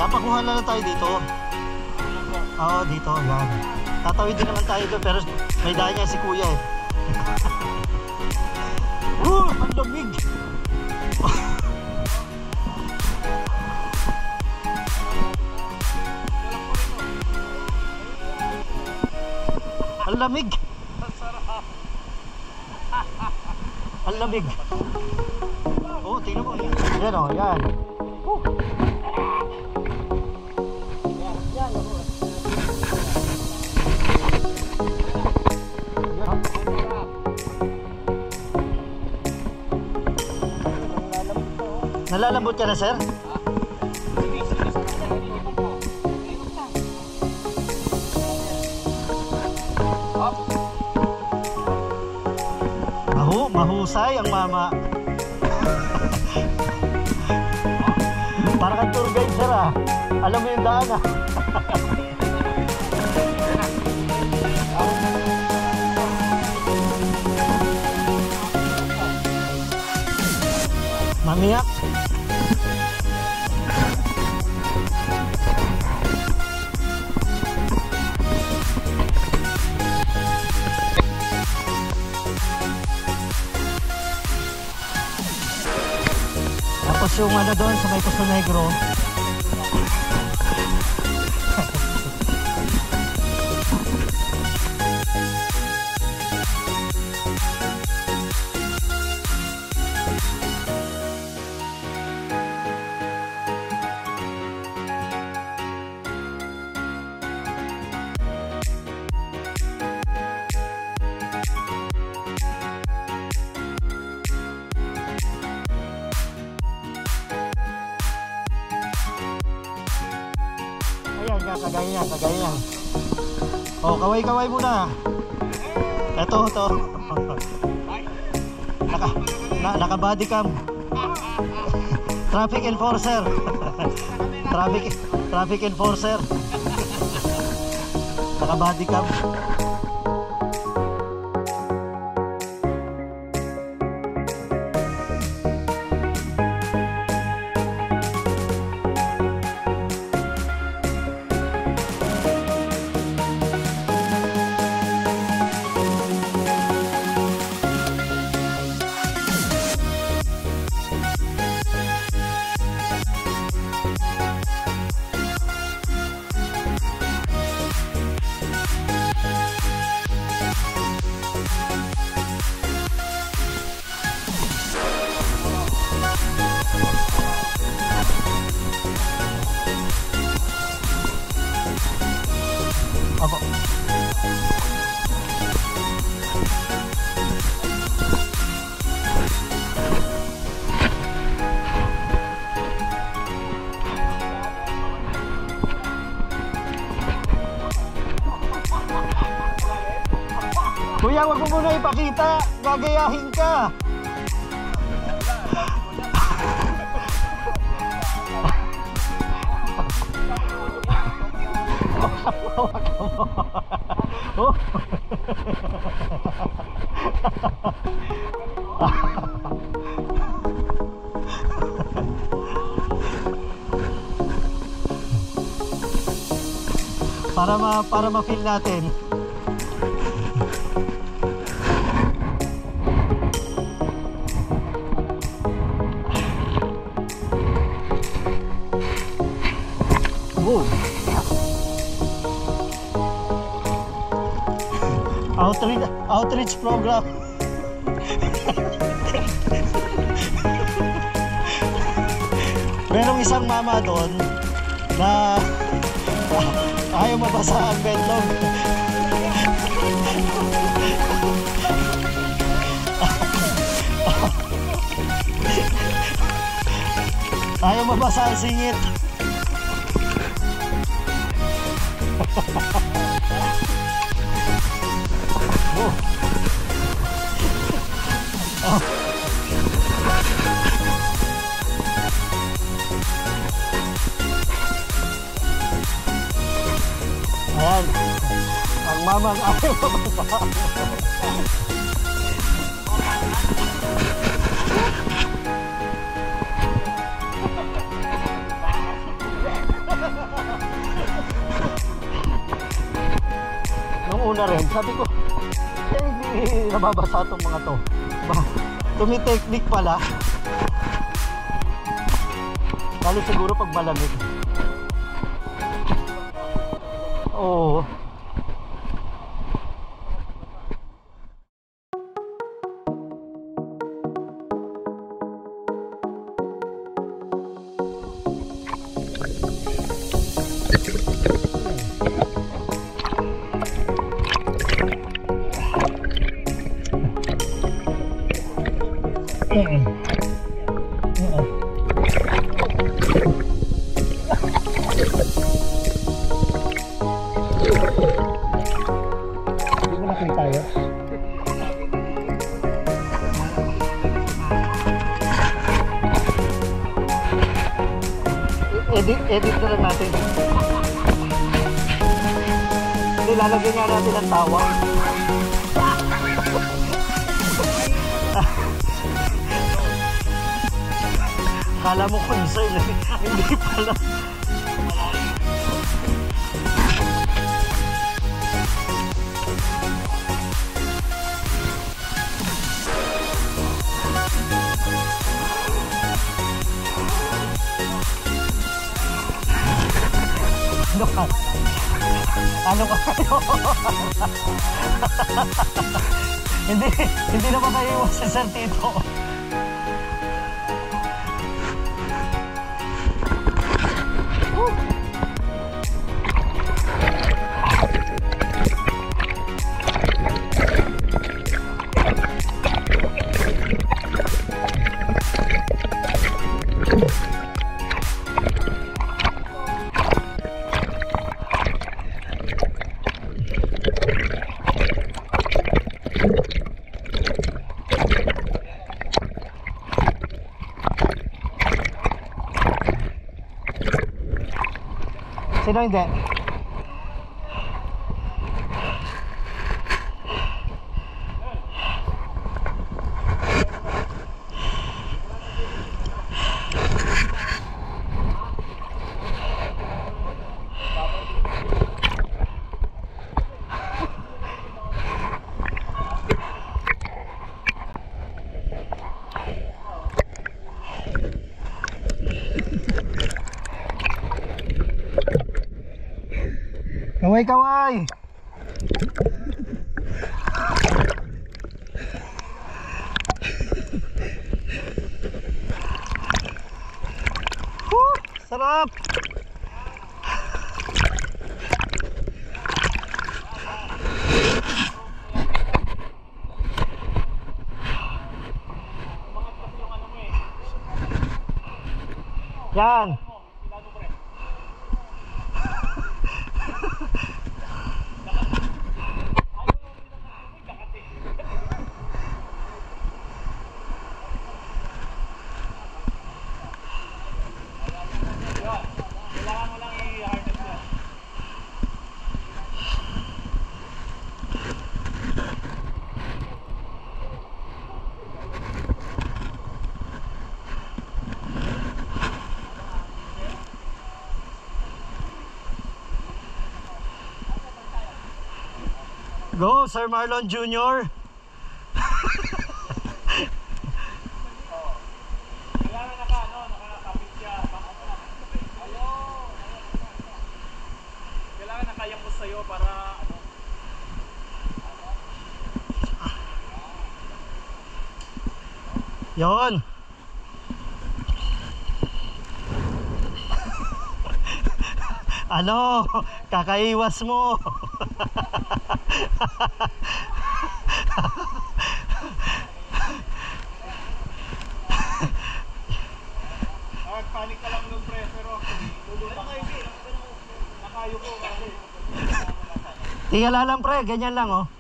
Napakuha na lang tayo dito. Oo, dito. Yan. Tatawid din naman tayo doon pero may dahil niya si kuya eh. Ang lamig! Ang lamig! Ang lamig! Oo, tingnan mo. Yan o, yan. Nalalambot ka na, sir? Mahusay ang mama. Para kang tour guide, sir ah. Alam mo yung daan ah. Mamiyak. Tapos yung ano doon sa may Poso Negro. Ayan, kagaya yan. Oh, kaway-kaway muna. Ito. Naka body cam. Traffic enforcer. Traffic enforcer. Naka body cam. Apa? Kuya, wag mo muna ipakita. Gagayahin ka. Oh. para ma-feel natin. Whoa. Outreach program. Merong isang mama doon na ayaw mabasa ang bedlog. Ayaw mabasa ang singit. Ayan, ang mamang ayaw mabasa. muna rin. Sabi ko, hindi nababasa itong mga to. Tumi-technique pala. Lalo siguro pag malamig. Oo. Edit na lang natin. Hindi, lalagyan nga natin ang tawa. Kala mo concern eh. Hindi pala. Ano ka? Hindi naman tayo iwas sa Sir Tito. Sino hindi? Kaway! Sarap! Yan! Go, Sir Marlon Jr. Kailangan nakakapit siya. Kailangan nakayangkos sa'yo para ano. Yon. Ano? Kakaiwas mo. Panic ka lang nung pre, pero nakayo ko. Tingala lang pre, ganyan lang oh.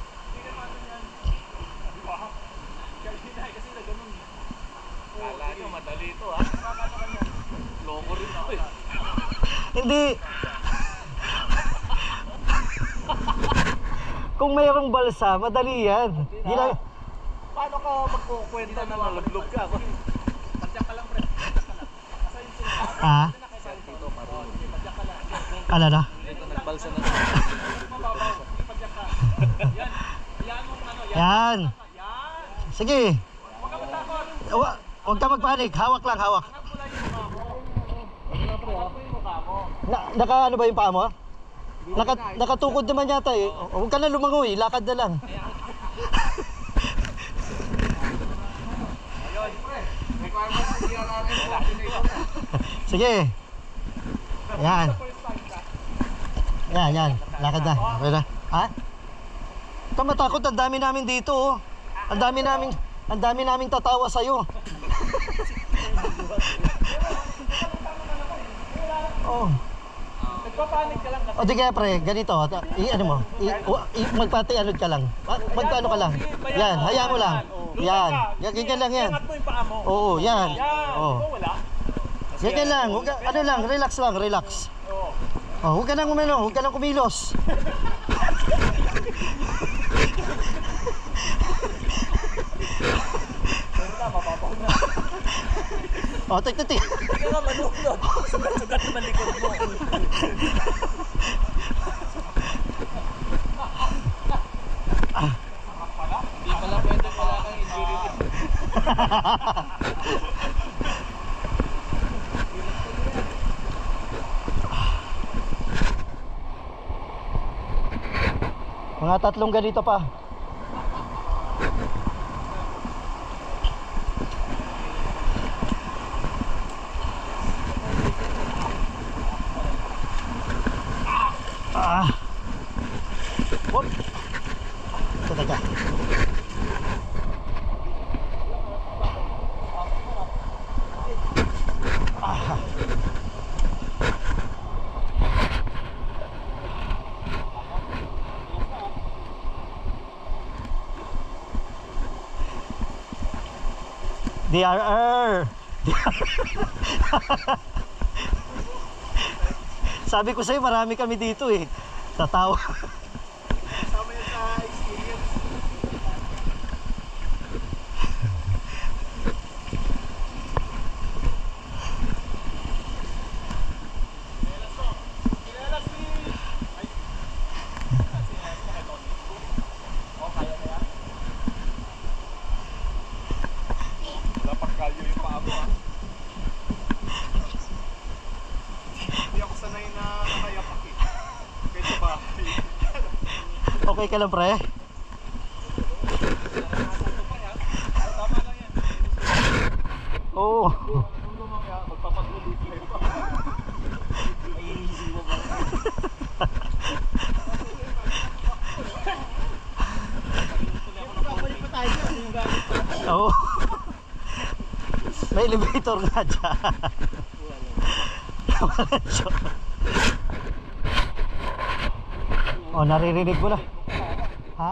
Kasi na ganun. Kala nyo Hindi. Kung mayroong balsa, madali yan. Paano ka magkukwenta na nalaglag ka? Padyak ka lang, pre. Padyak ka lang. Asa yung sunod? Ah? Padyak ka lang. Ala na? Nagbalsa na. Mababaw. Padyak ka. Yan. Yan mong ano. Yan. Yan. Sige. Huwag ka matakot. Huwag ka magpanik. Hawak lang, hawak. Angat mo lang yung mukha mo. Angat mo yung mukha mo. Naka ano ba yung paa mo? Nakatukod naman yata eh. Huwag ka na lumangoy. Lakad na lang. Sige. Yan. Yan. Lakad na. Okay na. Ha? Huwag ka matakot. Ang dami namin dito oh. Ang dami naming tatawa sa'yo. Oh. Nagpapanik ka lang. O di kaya pre, ganito, ano mo, magpatianod ka lang. Magpaano ka lang. Yan, hayaan mo lang. Yan, ganyan lang yan. Angat mo yung paa mo. Oo, yan. Yan. Oo. Wala. Ganyan lang, ano lang, relax lang, relax. Oo. Oh, huwag ka nang umano, huwag ka nang kumilos. Oh, tik. Hindi ka manunod. Sugat-sugat naman likod mo. Hindi pala pwede pala kang injury. Mga 3 ganito pa. Whoop. Teka. DRR. Sabi ko sa'yo, marami kami dito eh. Tatawa. Kasama yan sa experience. Dapat kalyo yung paa mo ah. Hindi ako sanay na nakayapak eh. Kaysa bahay. Okay ka lang pre? Tama lang yan. Oo. Kung lumaki ah, magpapag-ulit lang pa. Ay, easy mo ba? Babalik pa tayo kasi yung gamit ko. Oo. May elevator nga dyan. Wala siya. Oh, naririnig mo na. Ha?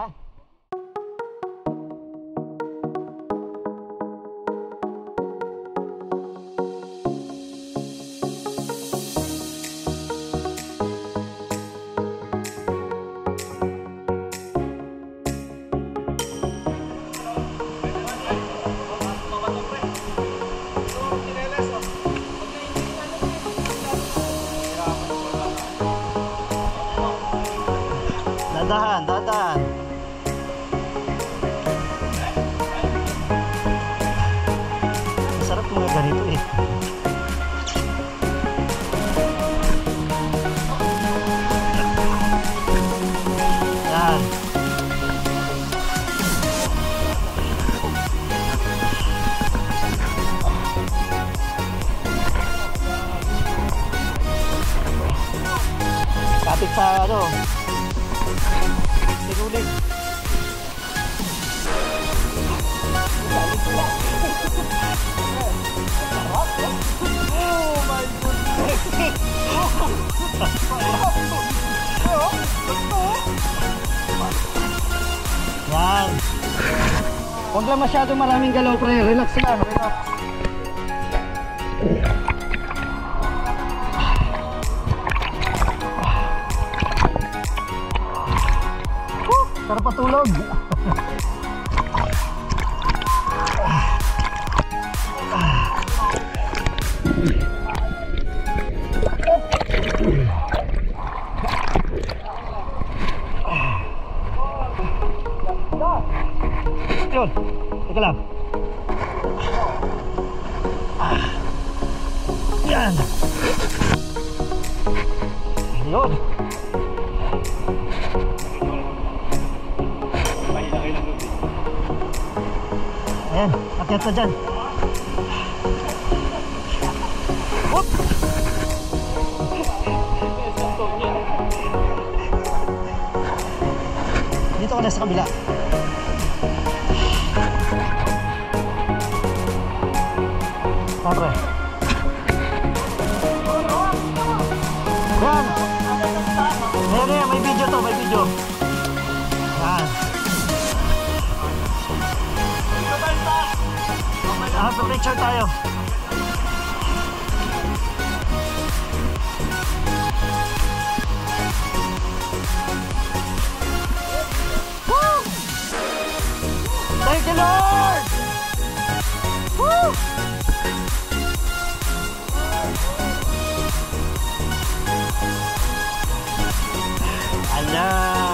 Dahan. Masarap mga ganito eh. Yan. Kapit sa ano. Tinulit. Oh my goodness. Yan. Huwag lang masyado maraming galaw pre. Relax lang. Relax. Sarap patulog. Yun, teka lang. Yan. Yun. Ayan, akyat na dyan. Whoop! Dito ka na sa kabila. Pare. Yan. Ayan, may video to, may video. Yan. Picture tayo. Woo! Thank you, Lord! Woo! Ala!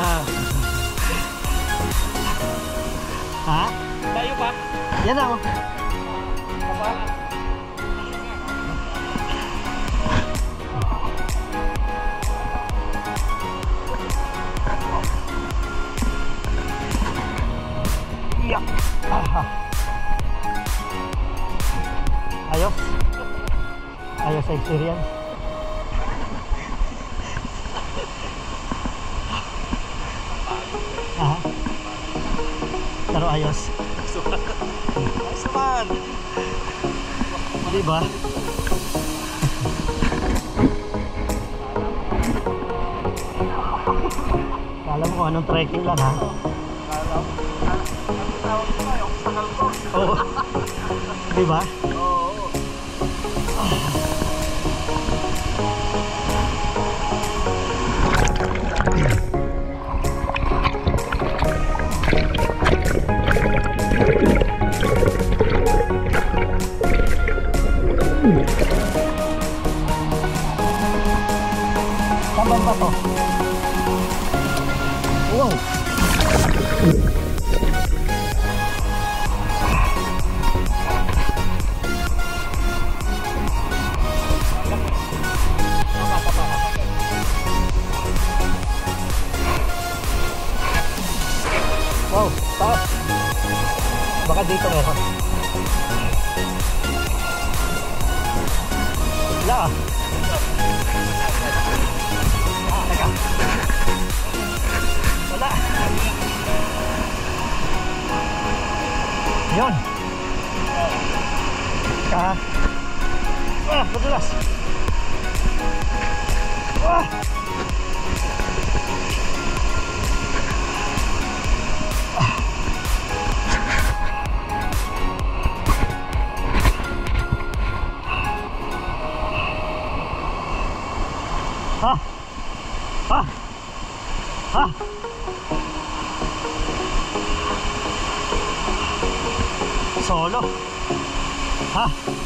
Ha? Tayo pa? Yan ako. Yeah. Aha. Ayos. Ayos sa experience. Aha. Pero ayos. Ayos naman. Diba? Kala mo kung anong trekking lang, ha? Oo. Diba? Oo. Sabang ba to? Wow! Wow, taas. Baka dito meron. Wala ah. Teka. Wala. Yun. Madulas. Solo. Ha.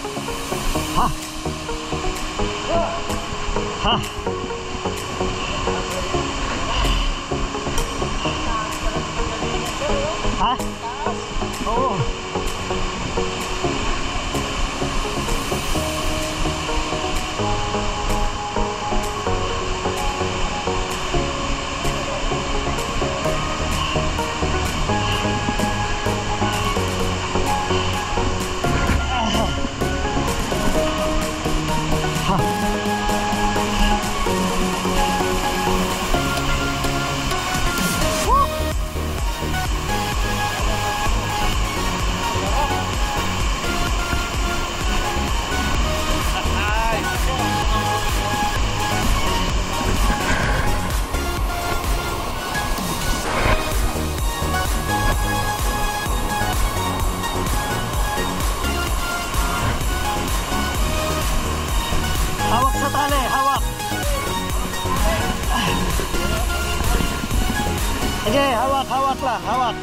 Oo. hawak lang, hawak.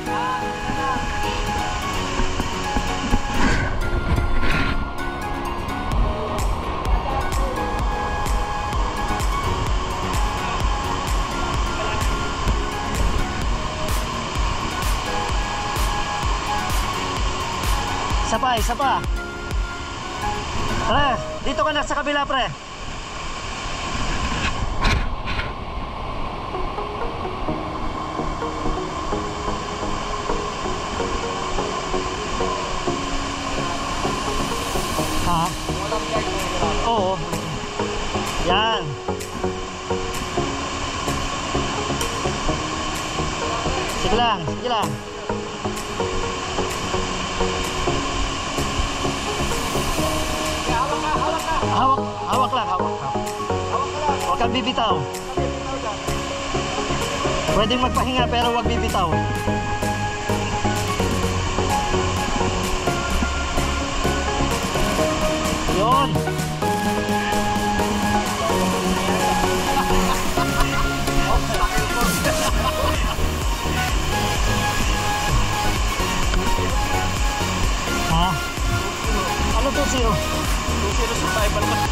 Isa pa. Pre, dito ka na sa kabila, pre. Ha? Oo. Yan. Sige lang, sige lang. Hawak lang, hawak. Huwag kang bibitaw. Pwedeng magpahinga pero huwag bibitaw. Yun. Ha? Ano 2-0? 2-0 survival ba?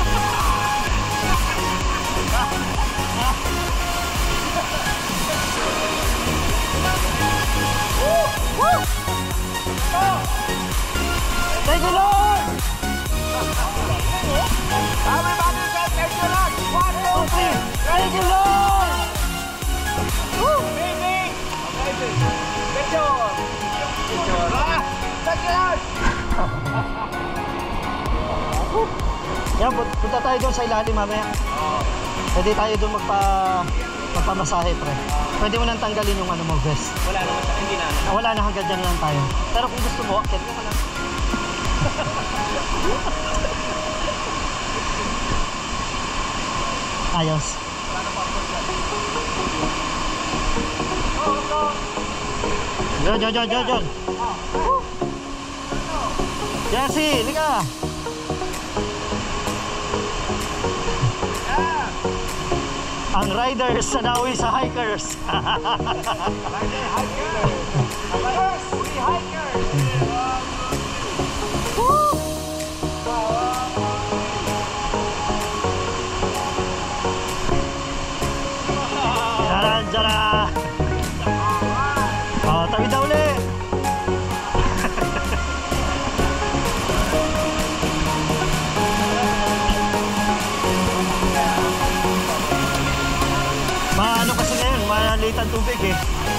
Thank you, Lord! Everybody say thank you, Lord! 1, 2, 3! Thank you, Lord! Woo! Baby! Okay, picture! Picture! Thank you, Lord! Yan, punta tayo doon sa ilalim mamaya. Pwede tayo doon magpamasahe, pre. Pwede mo nang tanggalin yung ano mo, vest. Wala naman sa hindi na. Wala na, hanggang dyan lang tayo. Pero kung gusto mo, kaya mo ka lang. Ayos. John. Jesse, liga. Ang riders sa nawi sa hikers. Jalan. Oh, tawid na uli. Maano kasi ngayon, maliit ang tubig eh.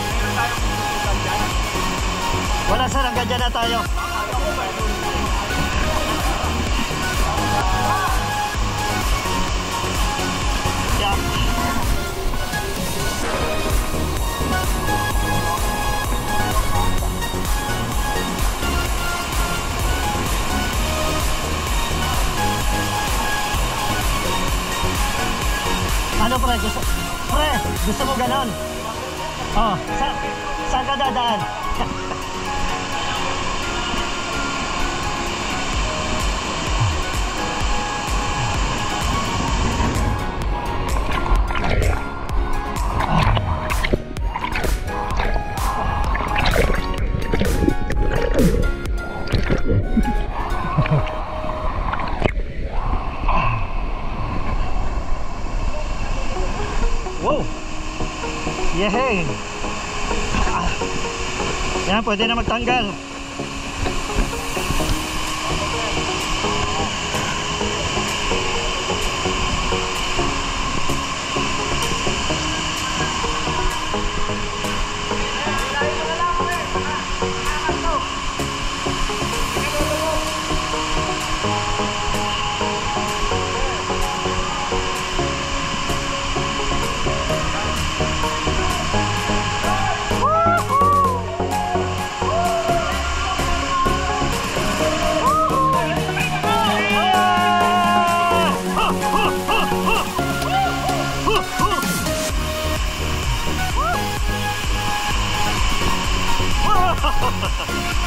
Wala sir, hanggang dyan na tayo. Yeah. Ano pre, gusto mo ganon? Oh, saan ka dadaan? Wow! Yehey! Yan, pwede na magtanggal. Ha ha ha ha!